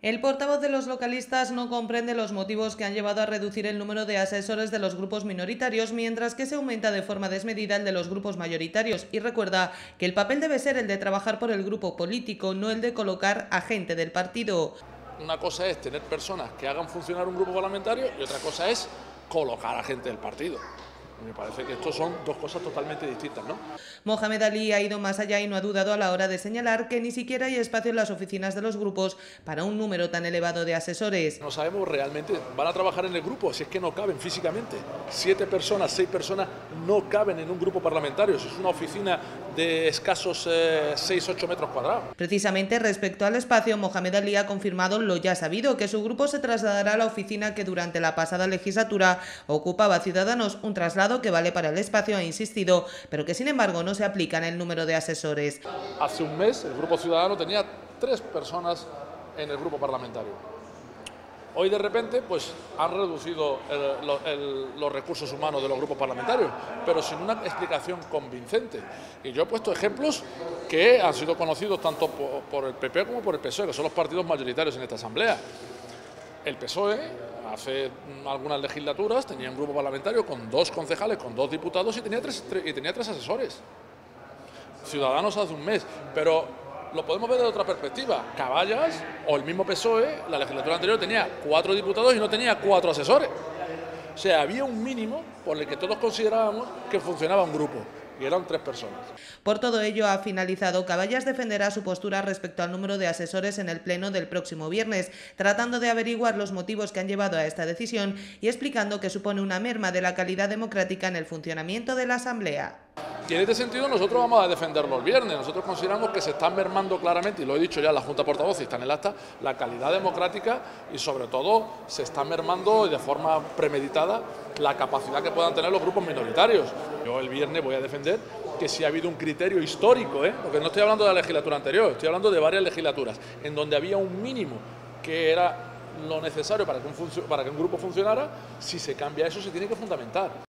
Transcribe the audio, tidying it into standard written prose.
El portavoz de los localistas no comprende los motivos que han llevado a reducir el número de asesores de los grupos minoritarios, mientras que se aumenta de forma desmedida el de los grupos mayoritarios, y recuerda que el papel debe ser el de trabajar por el grupo político, no el de colocar a gente del partido. Una cosa es tener personas que hagan funcionar un grupo parlamentario y otra cosa es colocar a gente del partido. Me parece que esto son dos cosas totalmente distintas, ¿no? Mohamed Ali ha ido más allá y no ha dudado a la hora de señalar que ni siquiera hay espacio en las oficinas de los grupos para un número tan elevado de asesores. No sabemos realmente, van a trabajar en el grupo, si es que no caben físicamente. 7 personas, 6 personas no caben en un grupo parlamentario, si es una oficina de escasos 6-8 metros cuadrados. Precisamente respecto al espacio, Mohamed Ali ha confirmado lo ya sabido, que su grupo se trasladará a la oficina que durante la pasada legislatura ocupaba Ciudadanos, un traslado que vale para el espacio, ha insistido, pero que sin embargo no se aplica en el número de asesores. Hace un mes el Grupo Ciudadano tenía 3 personas en el grupo parlamentario. Hoy de repente pues han reducido los recursos humanos de los grupos parlamentarios, pero sin una explicación convincente. Y yo he puesto ejemplos que han sido conocidos tanto por el PP como por el PSOE, que son los partidos mayoritarios en esta asamblea. El PSOE, hace algunas legislaturas, tenía un grupo parlamentario con 2 concejales, con 2 diputados y tenía 3 asesores. Ciudadanos hace un mes, pero lo podemos ver de otra perspectiva. Caballas o el mismo PSOE, la legislatura anterior tenía 4 diputados y no tenía 4 asesores. O sea, había un mínimo por el que todos considerábamos que funcionaba un grupo. Y eran 3 personas. Por todo ello, ha finalizado, Caballas defenderá su postura respecto al número de asesores en el pleno del próximo viernes, tratando de averiguar los motivos que han llevado a esta decisión y explicando que supone una merma de la calidad democrática en el funcionamiento de la Asamblea. Y en este sentido nosotros vamos a defenderlo el viernes. Nosotros consideramos que se está mermando claramente, y lo he dicho ya en la Junta de Portavoces y está en el acta, la calidad democrática y sobre todo se está mermando de forma premeditada la capacidad que puedan tener los grupos minoritarios. Yo el viernes voy a defender que si ha habido un criterio histórico, porque no estoy hablando de la legislatura anterior, estoy hablando de varias legislaturas, en donde había un mínimo que era lo necesario para que un grupo funcionara. Si se cambia eso se tiene que fundamentar.